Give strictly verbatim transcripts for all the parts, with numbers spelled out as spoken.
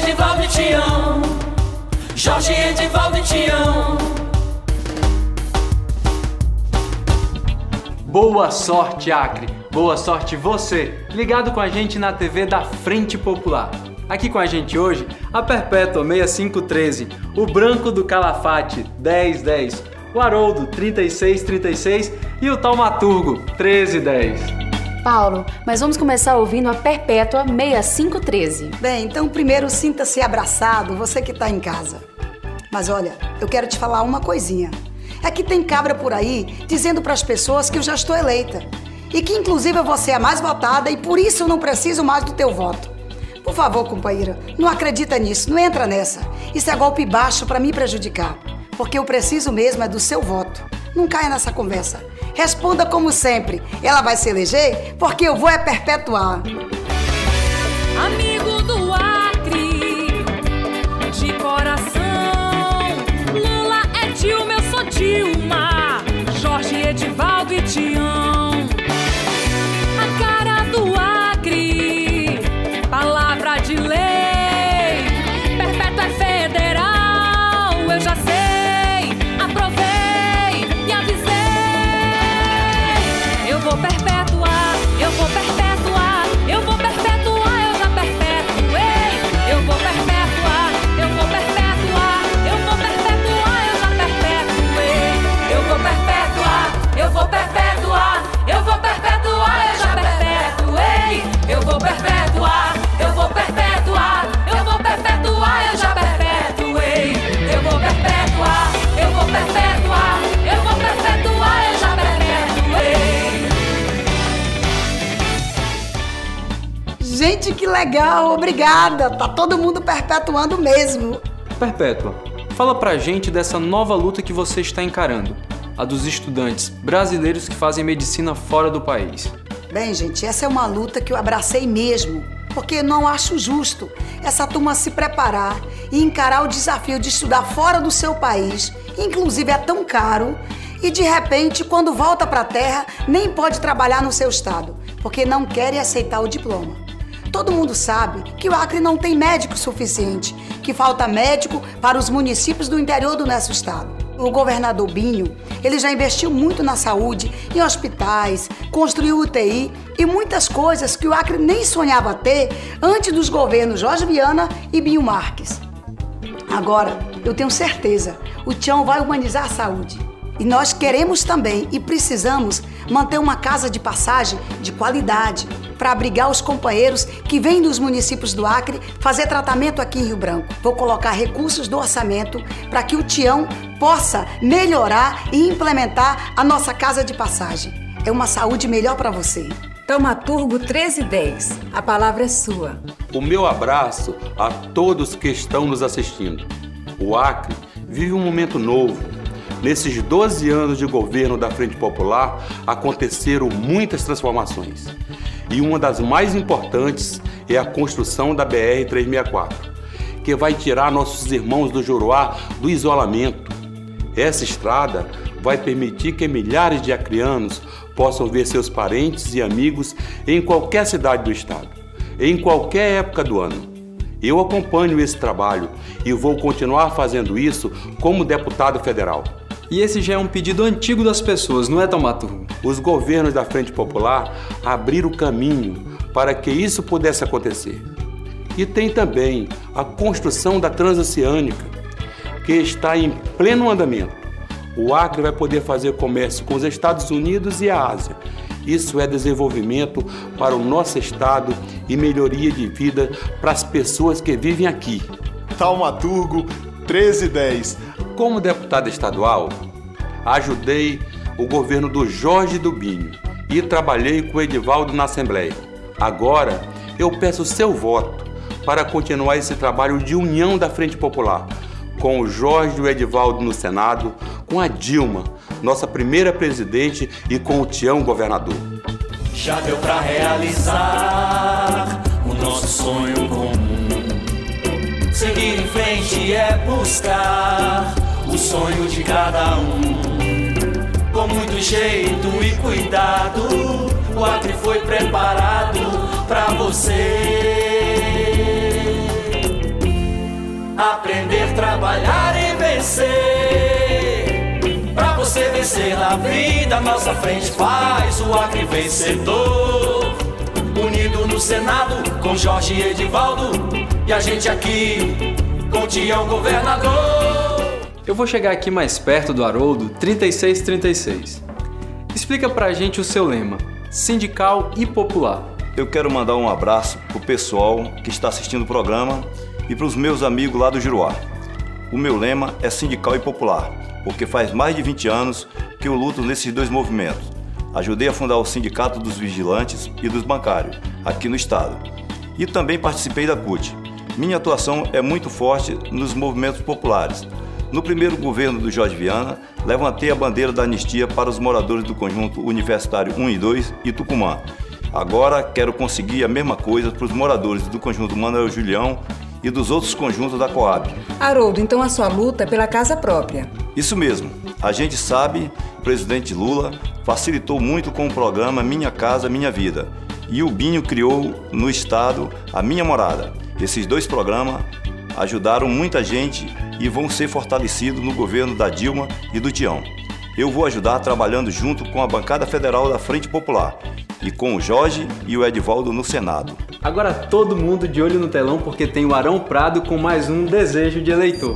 Edivaldo e Tião, Jorge, Edivaldo e Tião. Boa sorte, Acre! Boa sorte você, ligado com a gente na T V da Frente Popular. Aqui com a gente hoje, a Perpétua sessenta e cinco treze, o Branco do Calafate dez dez, o Haroldo trinta e seis trinta e seis e o Taumaturgo treze dez. Paulo, mas vamos começar ouvindo a Perpétua sessenta e cinco treze. Bem, então primeiro sinta-se abraçado, você que está em casa. Mas olha, eu quero te falar uma coisinha. É que tem cabra por aí dizendo para as pessoas que eu já estou eleita. E que inclusive eu vou ser a mais votada e por isso eu não preciso mais do teu voto. Por favor, companheira, não acredita nisso, não entra nessa. Isso é golpe baixo para me prejudicar. Porque eu preciso mesmo é do seu voto. Não caia nessa conversa. Responda como sempre. Ela vai se eleger porque eu vou é perpetuar. Amigo do Acre, de coração, Lula é Dilma, eu sou Dilma, Jorge, Edivaldo e Tião. A cara do Acre, palavra de lei, Perpétua é federal, eu já sei, aprovei e avisei. Eu vou perpetuar, eu vou perpetuar, eu vou perpetuar, eu já perpetuei. Eu vou perpetuar, eu vou perpetuar, eu vou perpetuar, eu já perpetuei. Eu vou perpetuar, eu vou perpetuar, eu vou perpetuar, eu já perpetuei. Eu vou perpetuar, eu vou perpetuar, eu vou perpetuar, eu já perpetuei. Eu vou perpetuar, eu vou perpetuar, eu vou perpetuar, eu já perpetuei. Gente, que legal, obrigada. Tá todo mundo perpetuando mesmo. Perpétua, fala pra gente dessa nova luta que você está encarando, a dos estudantes brasileiros que fazem medicina fora do país. Bem, gente, essa é uma luta que eu abracei mesmo, porque não acho justo essa turma se preparar e encarar o desafio de estudar fora do seu país, inclusive é tão caro, e de repente, quando volta pra terra, nem pode trabalhar no seu estado, porque não querem aceitar o diploma. Todo mundo sabe que o Acre não tem médico suficiente, que falta médico para os municípios do interior do nosso estado. O governador Binho, ele já investiu muito na saúde, em hospitais, construiu U T I e muitas coisas que o Acre nem sonhava ter antes dos governos Jorge Viana e Binho Marques. Agora, eu tenho certeza, o Tião vai humanizar a saúde. E nós queremos também e precisamos manter uma casa de passagem de qualidade para abrigar os companheiros que vêm dos municípios do Acre fazer tratamento aqui em Rio Branco. Vou colocar recursos do orçamento para que o Tião possa melhorar e implementar a nossa casa de passagem. É uma saúde melhor para você. Taumaturgo treze dez, a palavra é sua. O meu abraço a todos que estão nos assistindo. O Acre vive um momento novo. Nesses doze anos de governo da Frente Popular, aconteceram muitas transformações. E uma das mais importantes é a construção da B R trezentos e sessenta e quatro, que vai tirar nossos irmãos do Juruá do isolamento. Essa estrada vai permitir que milhares de acreanos possam ver seus parentes e amigos em qualquer cidade do estado, em qualquer época do ano. Eu acompanho esse trabalho e vou continuar fazendo isso como deputado federal. E esse já é um pedido antigo das pessoas, não é, Taumaturgo? Os governos da Frente Popular abriram o caminho para que isso pudesse acontecer. E tem também a construção da Transoceânica, que está em pleno andamento. O Acre vai poder fazer comércio com os Estados Unidos e a Ásia. Isso é desenvolvimento para o nosso estado e melhoria de vida para as pessoas que vivem aqui. Taumaturgo treze dez. Como deputado estadual, ajudei o governo do Jorge do Binho e trabalhei com o Edivaldo na Assembleia. Agora, eu peço o seu voto para continuar esse trabalho de união da Frente Popular, com o Jorge e o Edivaldo no Senado, com a Dilma, nossa primeira presidente, e com o Tião, governador. Já deu pra realizar o nosso sonho comum. Seguir em frente é buscar o sonho de cada um. Com muito jeito e cuidado, o Acre foi preparado pra você. trabalhar e vencer. Pra você vencer na vida, nossa frente faz o Acre vencedor. Unido no Senado com Jorge e Edivaldo, e a gente aqui com o Tião governador. Eu vou chegar aqui mais perto do Haroldo, trinta e seis trinta e seis. Explica pra gente o seu lema, sindical e popular. Eu quero mandar um abraço pro pessoal que está assistindo o programa e pros meus amigos lá do Juruá. O meu lema é sindical e popular, porque faz mais de vinte anos que eu luto nesses dois movimentos. Ajudei a fundar o Sindicato dos Vigilantes e dos Bancários, aqui no estado. E também participei da C U T. Minha atuação é muito forte nos movimentos populares. No primeiro governo do Jorge Viana, levantei a bandeira da anistia para os moradores do Conjunto Universitário um e dois e Tucumã. Agora quero conseguir a mesma coisa para os moradores do Conjunto Manuel Julião e dos outros conjuntos da Coab. Haroldo, então a sua luta é pela casa própria. Isso mesmo. A gente sabe, o presidente Lula facilitou muito com o programa Minha Casa Minha Vida. E o Binho criou no estado a Minha Morada. Esses dois programas ajudaram muita gente e vão ser fortalecidos no governo da Dilma e do Tião. Eu vou ajudar trabalhando junto com a bancada federal da Frente Popular e com o Jorge e o Edivaldo no Senado. Agora todo mundo de olho no telão porque tem o Arão Prado com mais um desejo de eleitor.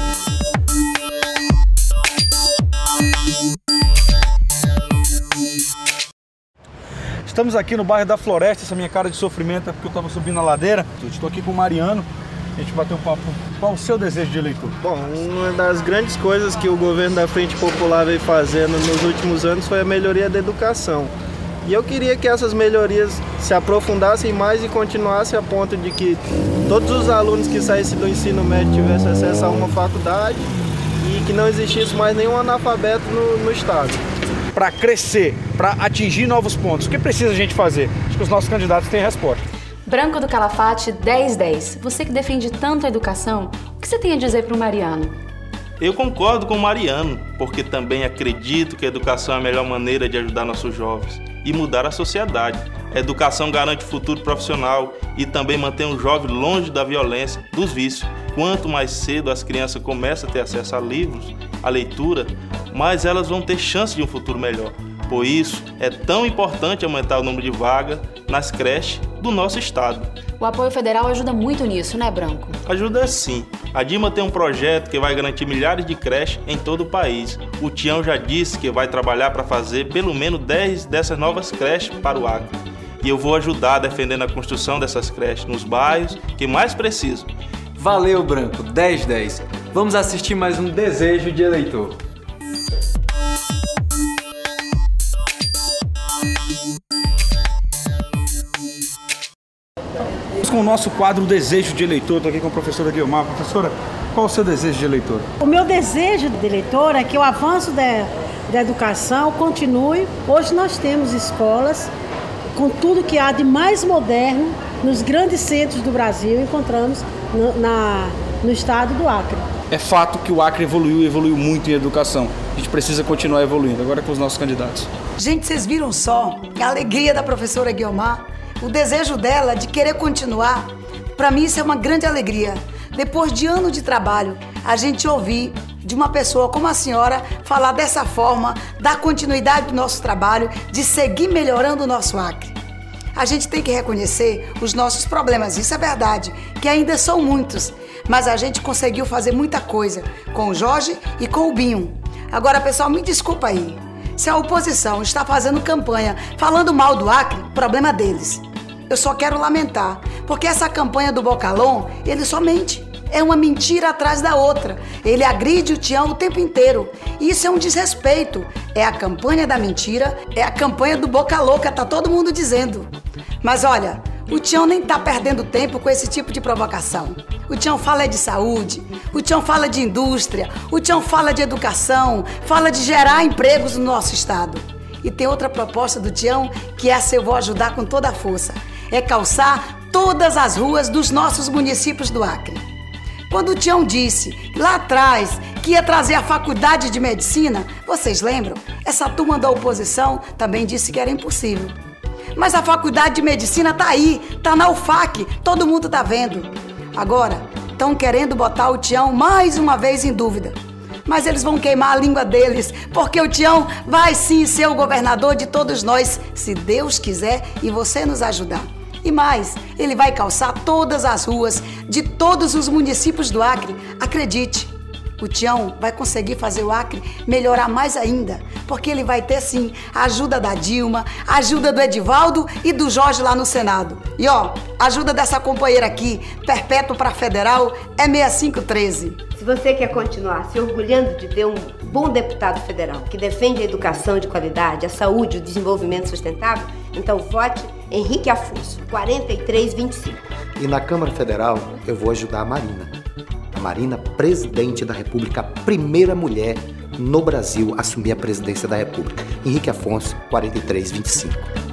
Estamos aqui no bairro da Floresta, essa minha cara de sofrimento é porque eu estava subindo a ladeira. Estou aqui com o Mariano, a gente bateu um papo. Qual o seu desejo de eleitor? Bom, uma das grandes coisas que o governo da Frente Popular veio fazendo nos últimos anos foi a melhoria da educação. E eu queria que essas melhorias se aprofundassem mais e continuassem a ponto de que todos os alunos que saíssem do ensino médio tivessem acesso a uma faculdade e que não existisse mais nenhum analfabeto no, no estado. Para crescer, para atingir novos pontos, o que precisa a gente fazer? Acho que os nossos candidatos têm resposta. Branco do Calafate, dez dez. Você que defende tanto a educação, o que você tem a dizer para o Mariano? Eu concordo com o Mariano, porque também acredito que a educação é a melhor maneira de ajudar nossos jovens e mudar a sociedade. A educação garante o futuro profissional e também mantém o jovem longe da violência, dos vícios. Quanto mais cedo as crianças começam a ter acesso a livros, a leitura, mais elas vão ter chance de um futuro melhor. Por isso, é tão importante aumentar o número de vagas nas creches do nosso estado. O apoio federal ajuda muito nisso, né, Branco? Ajuda sim. A Dilma tem um projeto que vai garantir milhares de creches em todo o país. O Tião já disse que vai trabalhar para fazer pelo menos dez dessas novas creches para o Acre. E eu vou ajudar defendendo a construção dessas creches nos bairros que mais precisam. Valeu, Branco, dez dez. Vamos assistir mais um desejo de eleitor. Com o nosso quadro Desejo de Eleitor, estou aqui com a professora Guilmar. Professora, qual o seu desejo de eleitor? O meu desejo de eleitor é que o avanço da, da educação continue. Hoje nós temos escolas com tudo que há de mais moderno nos grandes centros do Brasil, encontramos no, na, no estado do Acre. É fato que o Acre evoluiu e evoluiu muito em educação. A gente precisa continuar evoluindo, agora com os nossos candidatos. Gente, vocês viram só a alegria da professora Guilmar? O desejo dela de querer continuar, para mim isso é uma grande alegria. Depois de anos de trabalho, a gente ouvir de uma pessoa como a senhora falar dessa forma, dar continuidade do nosso trabalho, de seguir melhorando o nosso Acre. A gente tem que reconhecer os nossos problemas, isso é verdade, que ainda são muitos, mas a gente conseguiu fazer muita coisa com o Jorge e com o Binho. Agora, pessoal, me desculpa aí. Se a oposição está fazendo campanha falando mal do Acre, problema deles. Eu só quero lamentar, porque essa campanha do Bocalon, ele só mente. É uma mentira atrás da outra. Ele agride o Tião o tempo inteiro. Isso é um desrespeito. É a campanha da mentira, é a campanha do Boca Louca, tá todo mundo dizendo. Mas olha, o Tião nem tá perdendo tempo com esse tipo de provocação. O Tião fala de saúde, o Tião fala de indústria, o Tião fala de educação, fala de gerar empregos no nosso estado. E tem outra proposta do Tião que essa eu vou ajudar com toda a força. É calçar todas as ruas dos nossos municípios do Acre. Quando o Tião disse lá atrás que ia trazer a faculdade de medicina, vocês lembram? Essa turma da oposição também disse que era impossível. Mas a faculdade de medicina tá aí, tá na U F A C, todo mundo tá vendo. Agora, estão querendo botar o Tião mais uma vez em dúvida. Mas eles vão queimar a língua deles, porque o Tião vai sim ser o governador de todos nós, se Deus quiser e você nos ajudar. E mais, ele vai calçar todas as ruas de todos os municípios do Acre. Acredite, o Tião vai conseguir fazer o Acre melhorar mais ainda, porque ele vai ter sim a ajuda da Dilma, a ajuda do Edivaldo e do Jorge lá no Senado. E ó, a ajuda dessa companheira aqui, Perpétuo para Federal, é seis cinco um três. Se você quer continuar se orgulhando de ter um bom deputado federal que defende a educação de qualidade, a saúde e o desenvolvimento sustentável, então vote Henrique Afonso, quarenta e três vinte e cinco. E na Câmara Federal eu vou ajudar a Marina. A Marina, presidente da República, a primeira mulher no Brasil a assumir a presidência da República. Henrique Afonso, quarenta e três vinte e cinco.